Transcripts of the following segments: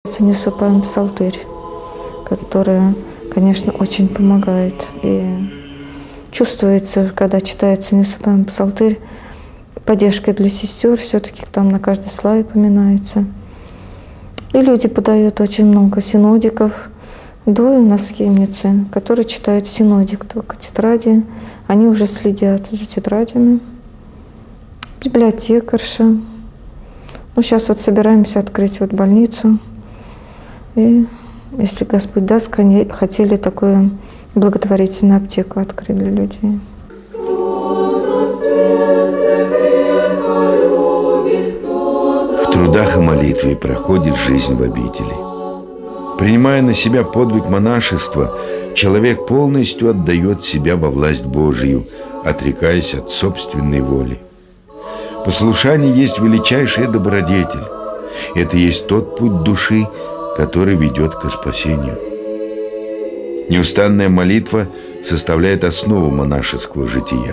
Не усыпаем псалтырь, который, конечно, очень помогает. И чувствуется, когда читается «Не усыпаем псалтырь», поддержка для сестер, все-таки там на каждой славе поминается. И люди подают очень много синодиков. Двое у нас схимницы, которые читают синодик, только тетради. Они уже следят за тетрадями. Библиотекарша. Ну, сейчас вот собираемся открыть вот больницу. И, если Господь даст, хотели такую благотворительную аптеку открыть для людей. В трудах и молитве проходит жизнь в обители. Принимая на себя подвиг монашества, человек полностью отдает себя во власть Божию, отрекаясь от собственной воли. Послушание есть величайшая добродетель. Это есть тот путь души, который ведет к спасению. Неустанная молитва составляет основу монашеского жития.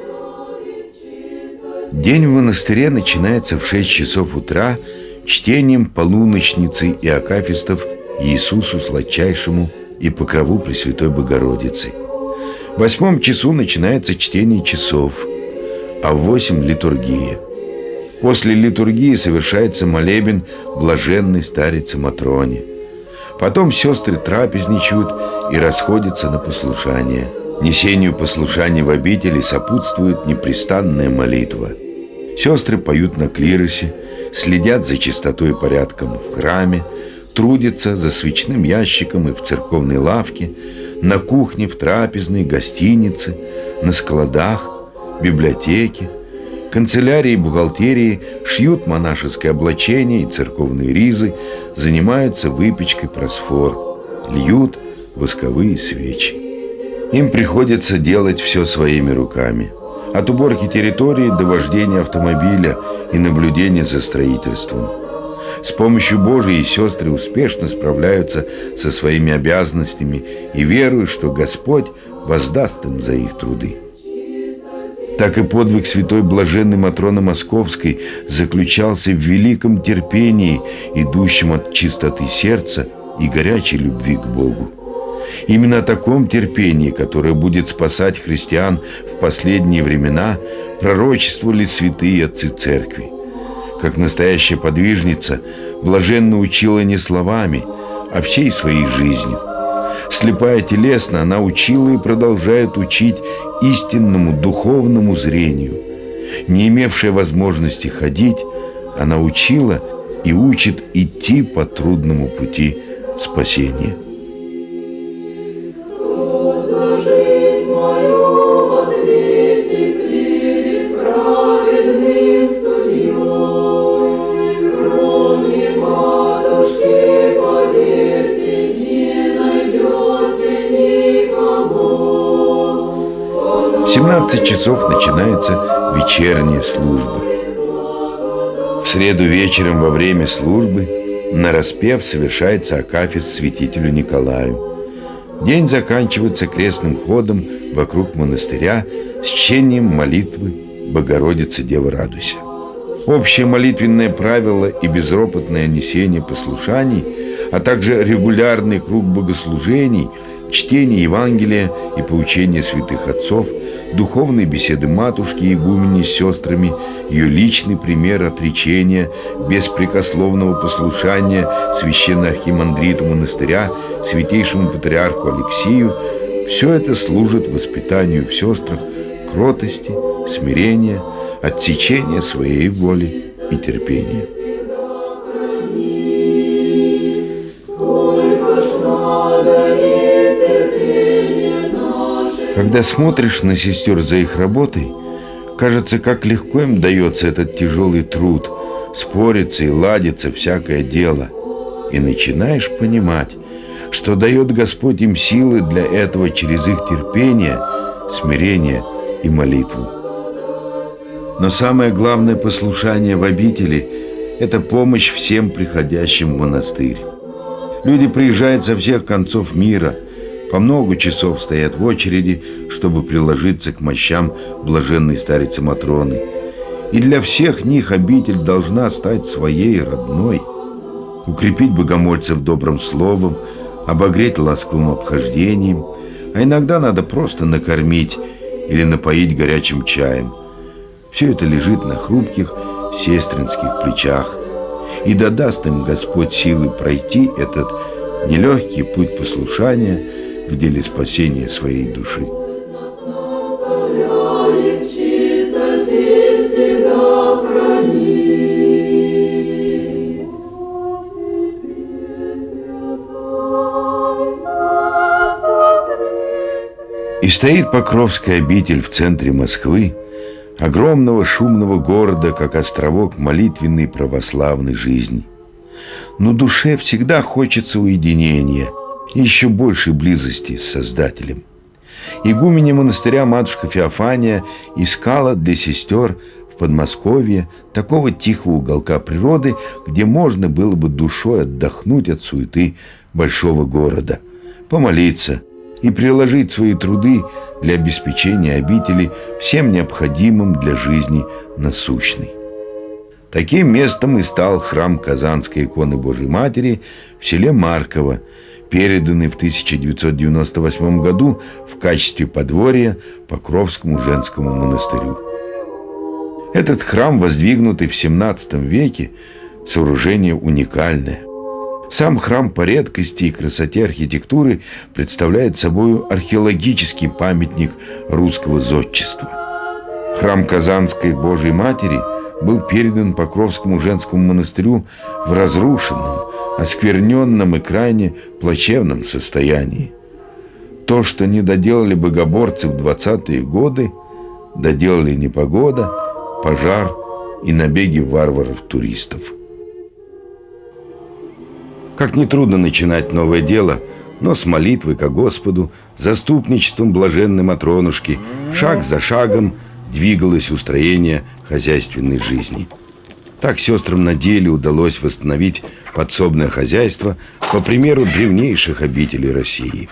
День в монастыре начинается в 6 часов утра чтением полуночницы и акафистов Иисусу Сладчайшему и Покрову Пресвятой Богородицы. В 8 часу начинается чтение часов, а в 8 – литургия. После литургии совершается молебен блаженной старице Матроне. Потом сестры трапезничают и расходятся на послушание. Несению послушания в обители сопутствует непрестанная молитва. Сестры поют на клиросе, следят за чистотой и порядком в храме, трудятся за свечным ящиком и в церковной лавке, на кухне, в трапезной, гостинице, на складах, библиотеке, канцелярии и бухгалтерии, шьют монашеское облачение и церковные ризы, занимаются выпечкой просфор, льют восковые свечи. Им приходится делать все своими руками. От уборки территории до вождения автомобиля и наблюдения за строительством. С помощью Божией сестры успешно справляются со своими обязанностями и веруют, что Господь воздаст им за их труды. Так и подвиг святой блаженной Матроны Московской заключался в великом терпении, идущем от чистоты сердца и горячей любви к Богу. Именно о таком терпении, которое будет спасать христиан в последние времена, пророчествовали святые отцы церкви. Как настоящая подвижница, блаженно учила не словами, а всей своей жизнью. Слепая телесно, она учила и продолжает учить истинному духовному зрению. Не имевшая возможности ходить, она учила и учит идти по трудному пути спасения. В 17 часов начинается вечерняя служба. В среду вечером во время службы нараспев совершается акафист святителю Николаю. День заканчивается крестным ходом вокруг монастыря с чтением молитвы «Богородица, Дева, радуйся». Общее молитвенное правило и безропотное несение послушаний, а также регулярный круг богослужений, чтение Евангелия и поучения святых отцов, духовные беседы матушки игумени с сестрами, ее личный пример отречения, беспрекословного послушания священно-архимандриту монастыря, святейшему патриарху Алексию – все это служит воспитанию в сестрах кротости, смирения, отсечения своей воли и терпения. Когда смотришь на сестер за их работой, кажется, как легко им дается этот тяжелый труд, спорится и ладится всякое дело. И начинаешь понимать, что дает Господь им силы для этого через их терпение, смирение и молитву. Но самое главное послушание в обители – это помощь всем приходящим в монастырь. Люди приезжают со всех концов мира, по много часов стоят в очереди, чтобы приложиться к мощам блаженной старицы Матроны. И для всех них обитель должна стать своей родной. укрепить богомольцев добрым словом, обогреть ласковым обхождением, а иногда надо просто накормить или напоить горячим чаем. Все это лежит на хрупких сестринских плечах, и да-даст им Господь силы пройти этот нелегкий путь послушания в деле спасения своей души. И стоит Покровская обитель в центре Москвы, огромного шумного города, как островок молитвенной православной жизни. Но душе всегда хочется уединения и еще большей близости с Создателем. Игуменя монастыря матушка Феофания искала для сестер в Подмосковье такого тихого уголка природы, где можно было бы душой отдохнуть от суеты большого города, помолиться и приложить свои труды для обеспечения обители всем необходимым для жизни насущной. Таким местом и стал храм Казанской иконы Божией Матери в селе Марково, переданный в 1998 году в качестве подворья Покровскому женскому монастырю. Этот храм, воздвигнутый в XVII веке, сооружение уникальное. Сам храм по редкости и красоте архитектуры представляет собой археологический памятник русского зодчества. Храм Казанской Божией Матери был передан Покровскому женскому монастырю в разрушенном, оскверненном и крайне плачевном состоянии. То, что не доделали богоборцы в 20-е годы, доделали непогода, пожар и набеги варваров-туристов. Как нетрудно начинать новое дело, но с молитвой ко Господу, заступничеством блаженной Матронушки, шаг за шагом двигалось устроение хозяйственной жизни. Так сестрам на деле удалось восстановить подсобное хозяйство по примеру древнейших обителей России.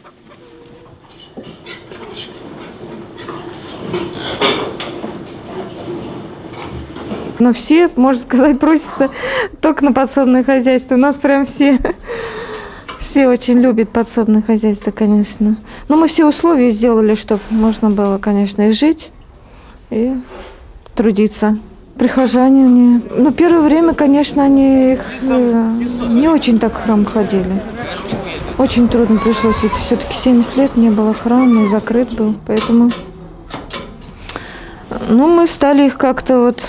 Но все, можно сказать, просятся только на подсобное хозяйство. У нас прям все очень любят подсобное хозяйство, конечно. Но мы все условия сделали, чтобы можно было, конечно, и жить, и трудиться. Прихожане, они, ну, первое время, конечно, они не очень так в храм ходили. Очень трудно пришлось, ведь все-таки 70 лет не было храма, и закрыт был, поэтому... Ну, мы стали их как-то вот...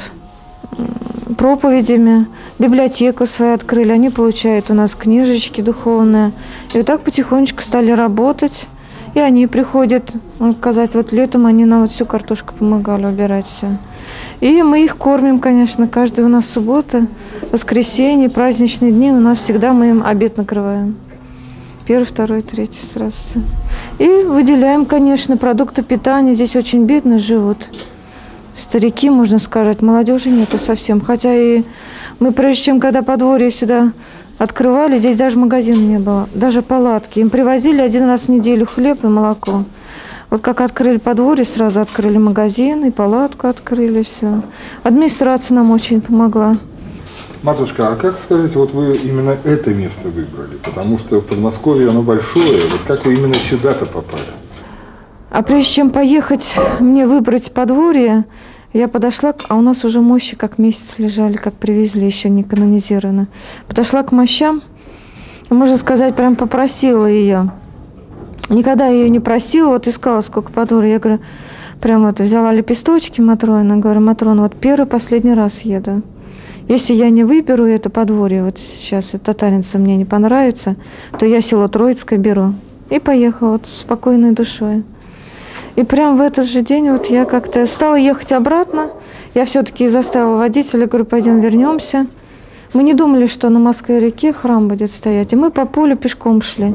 проповедями, библиотеку свою открыли, они получают у нас книжечки духовные. И вот так потихонечку стали работать, и они приходят, сказать, вот летом они нам вот всю картошку помогали убирать все. И мы их кормим, конечно, каждая у нас суббота, воскресенье, праздничные дни, у нас всегда мы им обед накрываем. 1, 2, 3 сразу все. И выделяем, конечно, продукты питания, здесь очень бедно живут. Старики, можно сказать, молодежи нету совсем. Хотя и мы, прежде чем, когда подворье сюда открывали, здесь даже магазина не было, даже палатки. Им привозили 1 раз в неделю хлеб и молоко. Вот как открыли подворье, сразу открыли магазин и палатку открыли, все. Администрация нам очень помогла. Матушка, а как, скажите, вот вы именно это место выбрали? Потому что в Подмосковье оно большое, вот как вы именно сюда-то попали? А прежде чем поехать, мне выбрать подворье, я подошла, а у нас уже мощи как месяц лежали, как привезли, еще не канонизированы. Подошла к мощам, и, можно сказать, прям попросила ее. Никогда ее не просила, вот искала, сколько подворья. Я говорю, прям вот взяла лепесточки Матроны, говорю, Матрона, вот первый, последний раз еду. Если я не выберу это подворье, вот сейчас татаринцы мне не понравится, то я село Троицкое беру. И поехала вот с спокойной душой. И прям в этот же день вот я как-то стала ехать обратно. Я все-таки заставила водителя, говорю, пойдем вернемся. Мы не думали, что на Москве-реке храм будет стоять. И мы по полю пешком шли.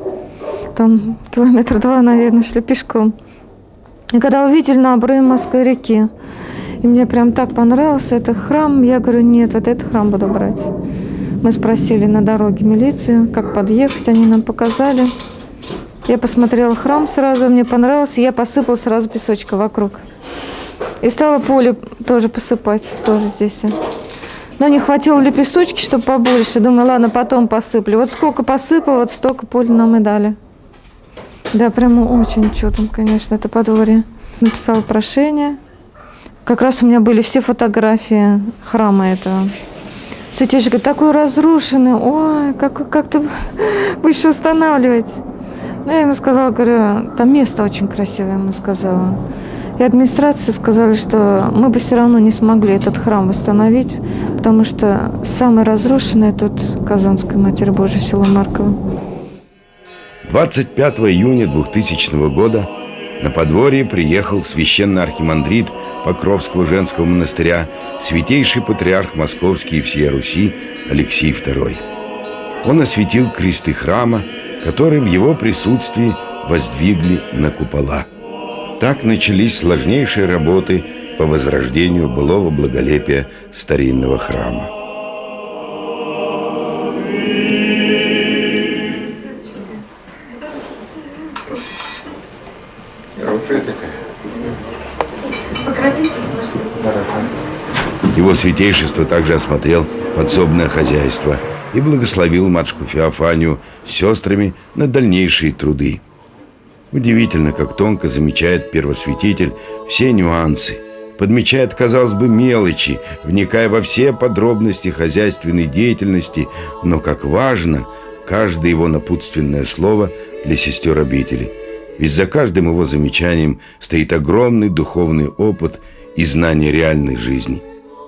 Там 2 километра, наверное, шли пешком. И когда увидели на обрыве Москвы-реки, и мне прям так понравился этот храм, я говорю, нет, вот этот храм буду брать. Мы спросили на дороге милицию, как подъехать, они нам показали. Я посмотрела храм сразу, мне понравился, я посыпала сразу песочка вокруг. И стала поле тоже посыпать, тоже здесь. Но не хватило лепесточки, чтобы побольше. Думаю, ладно, потом посыплю. Вот сколько посыпал, вот столько пуль нам и дали. Да, прямо очень чудом, конечно, это подворье. Написала прошение. Как раз у меня были все фотографии храма этого. Святейший говорит, такой разрушенный, ой, как-то будешь устанавливать. Ну, я ему сказала, говорю, там место очень красивое, ему сказала. И администрация сказали, что мы бы все равно не смогли этот храм восстановить, потому что самый разрушенный тут Казанская Матерь Божия, село Марково. 25 июня 2000 года на подворье приехал священный архимандрит Покровского женского монастыря, святейший патриарх Московский и всея Руси Алексий II. Он осветил кресты храма, которые в его присутствии воздвигли на купола. Так начались сложнейшие работы по возрождению былого благолепия старинного храма. Его святейшество также осмотрел подсобное хозяйство и благословил матушку Феофанию с сестрами на дальнейшие труды. Удивительно, как тонко замечает первосвятитель все нюансы, подмечает, казалось бы, мелочи, вникая во все подробности хозяйственной деятельности, но как важно каждое его напутственное слово для сестер обители. Ведь за каждым его замечанием стоит огромный духовный опыт и знание реальной жизни.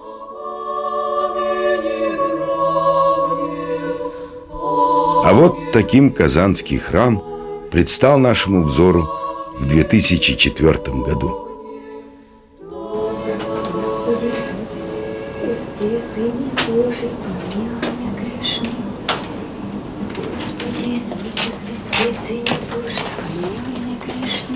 А вот таким Казанский храм предстал нашему взору в 2004 году. Господи Иисус, Христе, Сыне Божий, помилуй меня грешных. Господи Иисусе, Христе, Сыне Божий, помилуй меня грешных.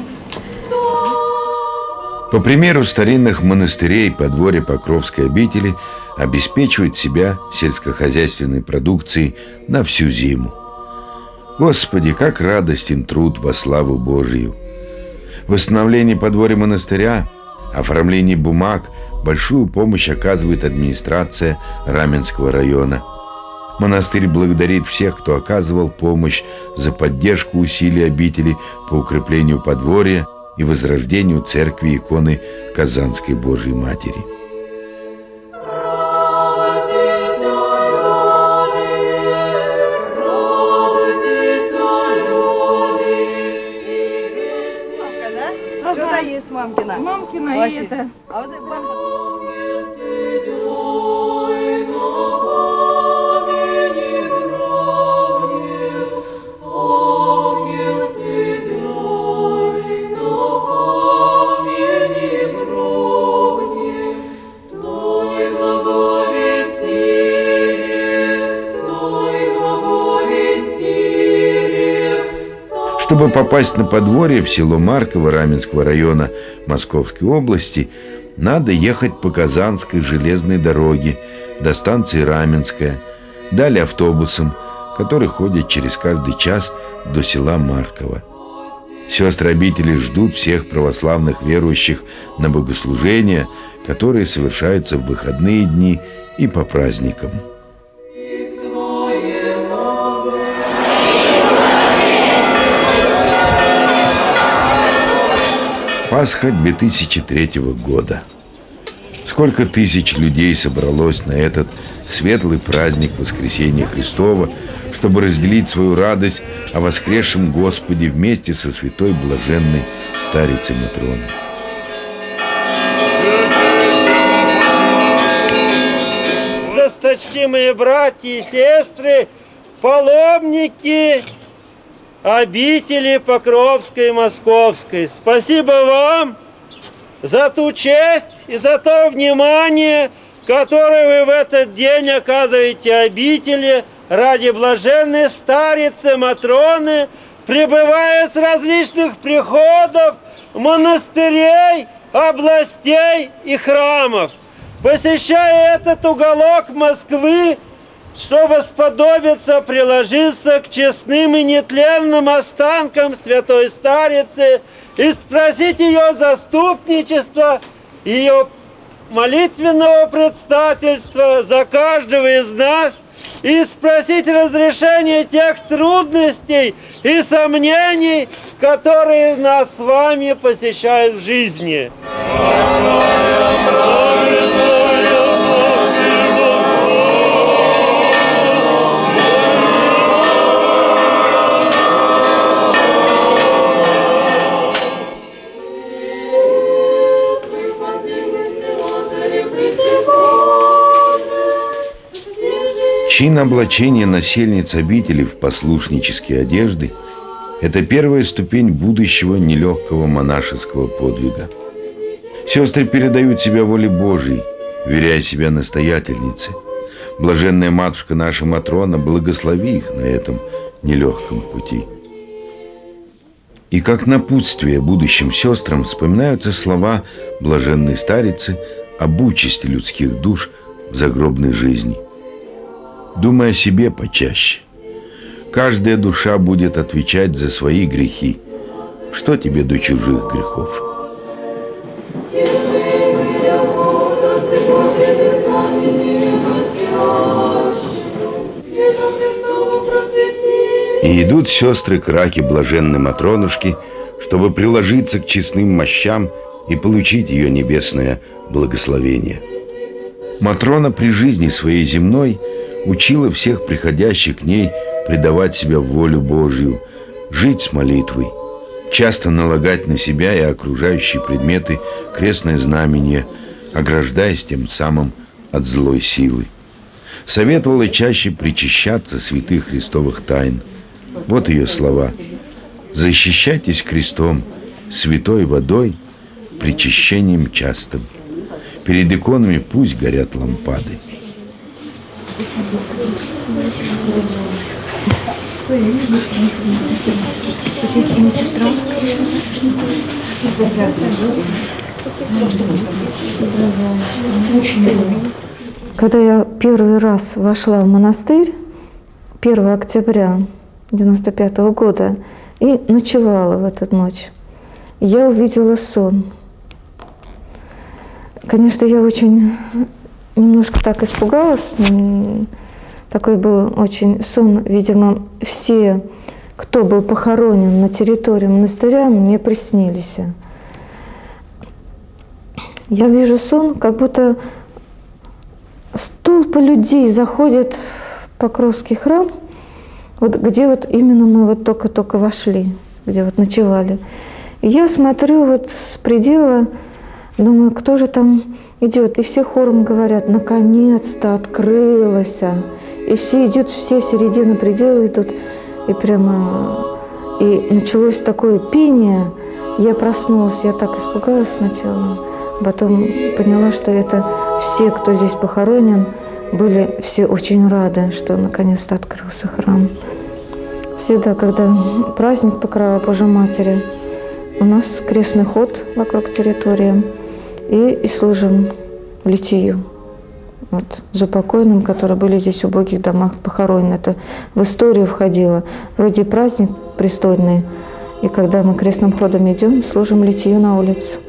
По примеру старинных монастырей подворье Покровской обители обеспечивает себя сельскохозяйственной продукцией на всю зиму. Господи, как радостен труд во славу Божию! В восстановлении подворья монастыря, оформлении бумаг большую помощь оказывает администрация Раменского района. Монастырь благодарит всех, кто оказывал помощь за поддержку усилий обители по укреплению подворья и возрождению церкви иконы Казанской Божией Матери. Что-то есть мамкина. Мамкина и это. А вот это бархат. Чтобы попасть на подворье в село Марково Раменского района Московской области, надо ехать по Казанской железной дороге до станции Раменская, далее автобусом, который ходит через каждый час до села Марково. Сестры обители ждут всех православных верующих на богослужения, которые совершаются в выходные дни и по праздникам. Пасха 2003 года. Сколько тысяч людей собралось на этот светлый праздник Воскресения Христова, чтобы разделить свою радость о воскресшем Господе вместе со святой блаженной старицей Матроной. Досточтимые братья и сестры, паломники обители Покровской и Московской, спасибо вам за ту честь и за то внимание, которое вы в этот день оказываете обители ради блаженной старицы Матроны, прибывая с различных приходов, монастырей, областей и храмов. Посещая этот уголок Москвы, чтобы сподобиться приложиться к честным и нетленным останкам святой старицы и спросить ее заступничество, ее молитвенного предстательства за каждого из нас и спросить разрешения тех трудностей и сомнений, которые нас с вами посещают в жизни. Чин облачения насельниц обители в послушнические одежды – это первая ступень будущего нелегкого монашеского подвига. Сестры передают себя воле Божией, веряя себя настоятельнице. Блаженная матушка наша Матрона, благослови их на этом нелегком пути. И как напутствие будущим сестрам вспоминаются слова блаженной старицы об участи людских душ в загробной жизни. Думай о себе почаще. Каждая душа будет отвечать за свои грехи. Что тебе до чужих грехов? И идут сестры к раке блаженной Матронушки, чтобы приложиться к честным мощам и получить ее небесное благословение. Матрона при жизни своей земной учила всех приходящих к ней предавать себя в волю Божью, жить с молитвой, часто налагать на себя и окружающие предметы крестное знамение, ограждаясь тем самым от злой силы. Советовала чаще причащаться святых христовых тайн. Вот ее слова: «Защищайтесь крестом, святой водой, причащением частым. Перед иконами пусть горят лампады». Когда я первый раз вошла в монастырь 1 октября 1995 года и ночевала в эту ночь, я увидела сон. Конечно, я очень немножко так испугалась. Такой был очень сон. Видимо, все, кто был похоронен на территории монастыря, мне приснились. Я вижу сон, как будто толпа людей заходит в Покровский храм, вот где вот именно мы вот только-только вошли, где вот ночевали. И я смотрю вот с предела, думаю, кто же там идет? И все хором говорят: наконец-то открылось. И все идут, все середины предела идут. И прямо и началось такое пение. Я проснулась, я так испугалась сначала. Потом поняла, что это все, кто здесь похоронен, были все очень рады, что наконец-то открылся храм. Всегда, когда праздник Покрова Божьей Матери, у нас крестный ход вокруг территории и служим литию. Вот, за покойным, которые были здесь в убогих домах похоронены. Это в историю входило. Вроде праздник престольный. И когда мы крестным ходом идем, служим литию на улице.